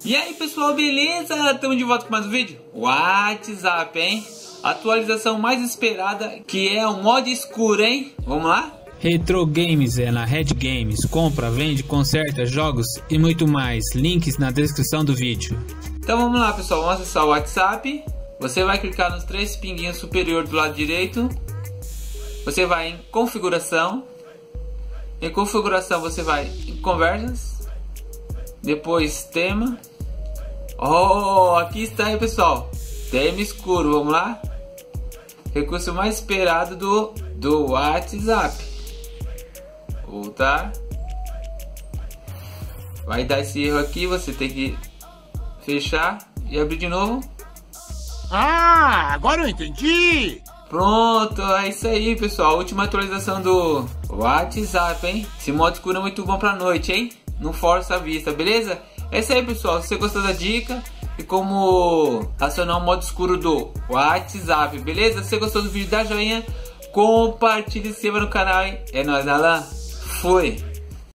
E aí pessoal, beleza? Estamos de volta com mais um vídeo. WhatsApp, hein? Atualização mais esperada, que é o modo escuro, hein? Vamos lá? Retro Games é na Red Games. Compra, vende, conserta, jogos e muito mais. Links na descrição do vídeo. Então vamos lá pessoal, vamos acessar o WhatsApp. Você vai clicar nos três pinguinhos superiores do lado direito. Você vai em configuração. Em configuração você vai em conversas. Depois tema. Oh, aqui está aí pessoal, tema escuro, vamos lá. Recurso mais esperado do WhatsApp. Voltar. Vai dar esse erro aqui, você tem que fechar e abrir de novo. Ah, agora eu entendi. Pronto, é isso aí pessoal, última atualização do WhatsApp, hein. Esse modo escuro é muito bom pra noite, hein. Não força a vista, beleza? É isso aí pessoal, se você gostou da dica e como acionar o modo escuro do WhatsApp, beleza? Se você gostou do vídeo, dá joinha, compartilha e se inscreva no canal, hein? É nóis, Alan, fui!